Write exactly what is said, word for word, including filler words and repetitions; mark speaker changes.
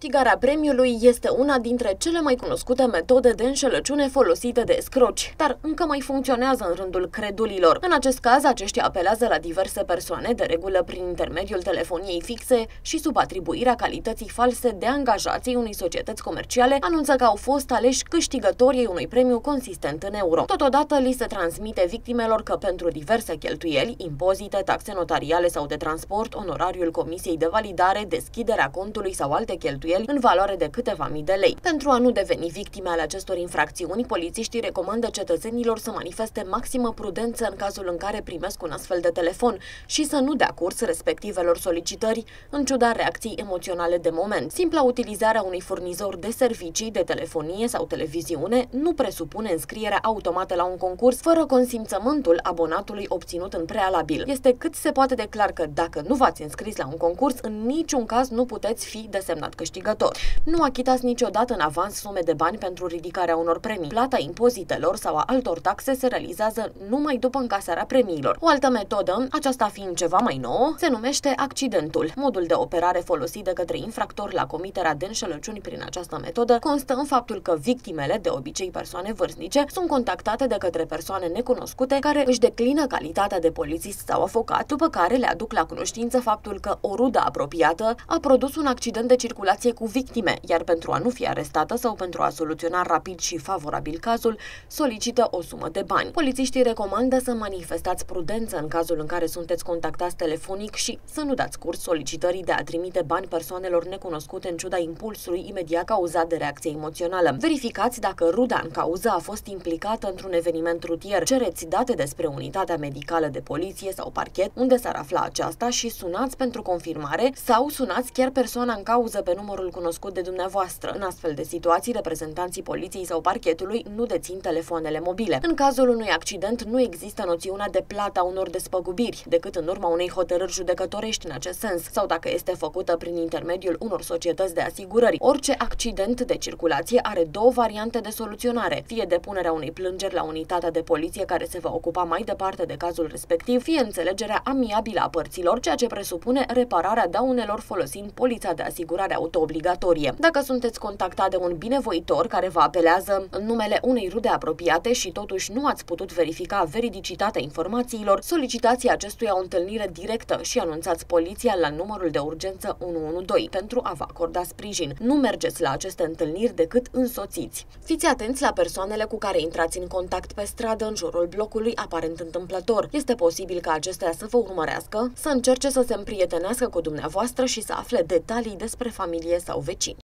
Speaker 1: Câștigarea premiului este una dintre cele mai cunoscute metode de înșelăciune folosite de escroci, dar încă mai funcționează în rândul credulilor. În acest caz, aceștia apelează la diverse persoane, de regulă prin intermediul telefoniei fixe și sub atribuirea calității false de angajații unei societăți comerciale, anunță că au fost aleși câștigătorii unui premiu consistent în euro. Totodată, li se transmite victimelor că pentru diverse cheltuieli, impozite, taxe notariale sau de transport, onorariul comisiei de validare, deschiderea contului sau alte cheltuieli în valoare de câteva mii de lei. Pentru a nu deveni victime ale acestor infracțiuni, polițiștii recomandă cetățenilor să manifeste maximă prudență în cazul în care primesc un astfel de telefon și să nu dea curs respectivelor solicitări, în ciuda reacției emoționale de moment. Simpla utilizarea unui furnizor de servicii de telefonie sau televiziune nu presupune înscrierea automată la un concurs fără consimțământul abonatului obținut în prealabil. Este cât se poate de clar că dacă nu v-ați înscris la un concurs, în niciun caz nu puteți fi desemnat câștigător. Nu achitați niciodată în avans sume de bani pentru ridicarea unor premii. Plata impozitelor sau a altor taxe se realizează numai după încasarea premiilor. O altă metodă, aceasta fiind ceva mai nouă, se numește accidentul. Modul de operare folosit de către infractori la comiterea de înșelăciuni prin această metodă constă în faptul că victimele, de obicei persoane vârstnice, sunt contactate de către persoane necunoscute care își declină calitatea de polițist sau avocat, după care le aduc la cunoștință faptul că o rudă apropiată a produs un accident de circulație cu victime, iar pentru a nu fi arestată sau pentru a soluționa rapid și favorabil cazul, solicită o sumă de bani. Polițiștii recomandă să manifestați prudență în cazul în care sunteți contactați telefonic și să nu dați curs solicitării de a trimite bani persoanelor necunoscute în ciuda impulsului imediat cauzat de reacție emoțională. Verificați dacă ruda în cauză a fost implicată într-un eveniment rutier. Cereți date despre unitatea medicală de poliție sau parchet unde s-ar afla aceasta și sunați pentru confirmare sau sunați chiar persoana în cauză pe numărul cunoscut de dumneavoastră. În astfel de situații, reprezentanții poliției sau parchetului nu dețin telefoanele mobile. În cazul unui accident nu există noțiunea de plata unor despăgubiri, decât în urma unei hotărâri judecătorești în acest sens, sau dacă este făcută prin intermediul unor societăți de asigurări. Orice accident de circulație are două variante de soluționare, fie depunerea unei plângeri la unitatea de poliție care se va ocupa mai departe de cazul respectiv, fie înțelegerea amiabilă a părților, ceea ce presupune repararea daunelor folosind polița de asigurare auto-obligatorie. Dacă sunteți contactat de un binevoitor care vă apelează în numele unei rude apropiate și totuși nu ați putut verifica veridicitatea informațiilor, solicitați acestuia o întâlnire directă și anunțați poliția la numărul de urgență unu unu doi pentru a vă acorda sprijin. Nu mergeți la aceste întâlniri decât însoțiți. Fiți atenți la persoanele cu care intrați în contact pe stradă în jurul blocului aparent întâmplător. Este posibil ca acestea să vă urmărească, să încerce să se împrietenească cu dumneavoastră și să afle detalii despre familie sau vecini.